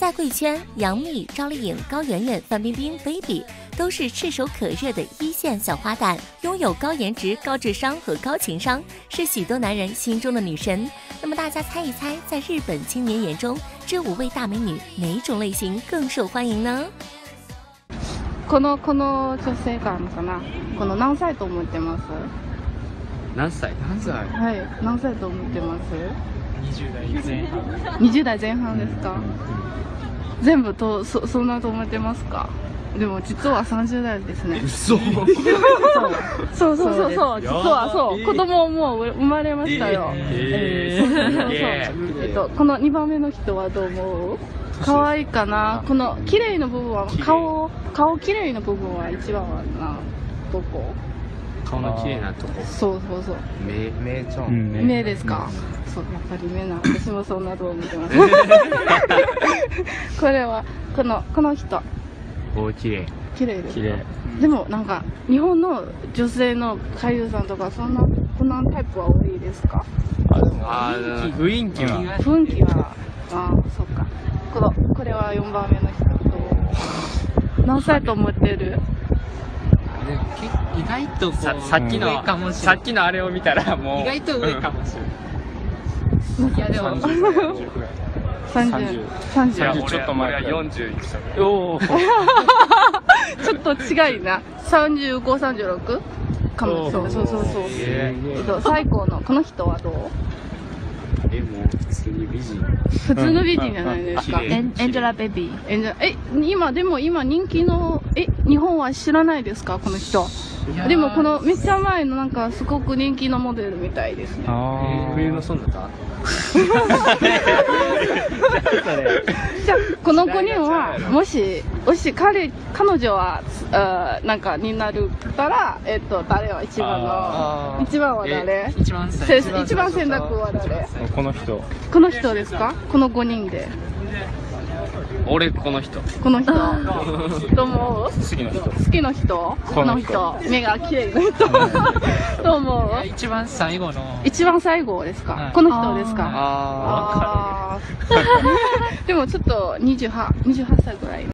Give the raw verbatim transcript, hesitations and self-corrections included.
在贵圈，杨幂、赵丽颖、高圆圆、范冰冰、baby 都是炙手可热的一线小花旦，拥有高颜值、高智商和高情商，是许多男人心中的女神。那么大家猜一猜，在日本青年眼中，这五位大美女哪种类型更受欢迎呢？ このこの女性かなかな。この何歳と思ってます？ 何歳？何歳？ はい、何歳と思ってます？ にじゅうだいぜん半。 にじゅうだいぜん半ですか？全部とそそんなと思ってますか？でも実はさんじゅうだいですね。 嘘。 そうそうそうそう、実はそう、子供もう生まれましたよ。 えそうそうそうそう。えっとこのにばんめの人はどう思う？可愛いかな。この綺麗な部分は顔顔綺麗な部分は一番はなどこ？ 顔の綺麗なとこ。 そうそうそう。 目目ちょん目ですか？そうやっぱり目な。私もそんなと思ってます。これはこのこの人。 お綺麗。 綺麗です。 綺麗。 でもなんか日本の女性の俳優さんとかそんなこんなタイプは多いですか？ あ、でもあ雰囲気は。 雰囲気はああそっか。このこれはよんばんめの人と何歳と思ってる？ 意外とささっきの上かもしれない。さっきのあれを見たらもう意外と上かもしれない。いやでもさんじゅう、さんじゅう。 ちょっと前俺はよんじゅういくつ。 おお。 ちょっと違いな。さんじゅうご、さんじゅうろくかも。そうそうそうそう。えっと最高のこの人はどう？ えもう普通に美人。 普通の美人じゃないですか。 エンエンジェラベビー。 エンジェラえ今でも今人気のえ日本は知らないですかこの人？でもこのめっちゃ前のなんかすごく人気のモデルみたいですね。 あ冬のソナタ。 じゃあこの子にはもしもし彼彼女はあなんかになるたらえっと誰は一番の一番は誰？ 一番せ一番選択は誰？ この人。 この人ですか？このごにんで。 俺この人。 この人。どう思う？ 好きな人。 好きな人？この人。目が綺麗な人。どう思う？ 一番最後の。 一番最後ですか？この人ですか？ ああ。 あーでもちょっとにじゅうはち、にじゅうはっさいぐらい。